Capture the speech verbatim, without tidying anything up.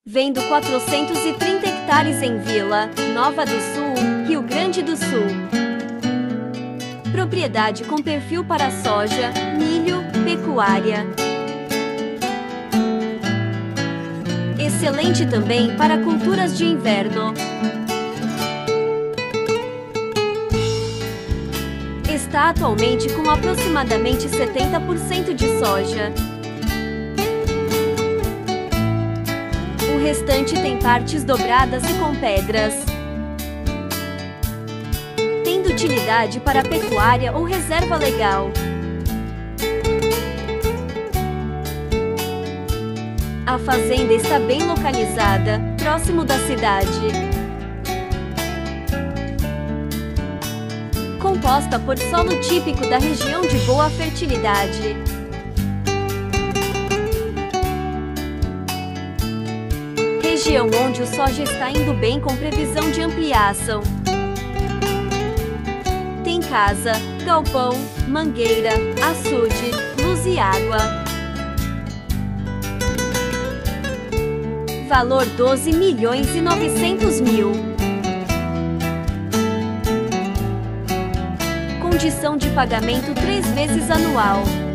Vendo quatrocentos e trinta hectares em Vila Nova do Sul, Rio Grande do Sul. Propriedade com perfil para soja, milho, pecuária. Excelente também para culturas de inverno. Está atualmente com aproximadamente setenta por cento de soja. O restante tem partes dobradas e com pedras. Tendo utilidade para pecuária ou reserva legal. A fazenda está bem localizada, próximo da cidade. Composta por solo típico da região de boa fertilidade. Região onde o soja está indo bem com previsão de ampliação. Tem casa, galpão, mangueira, açude, luz e água. Valor doze milhões e novecentos mil. Condição de pagamento três vezes anual.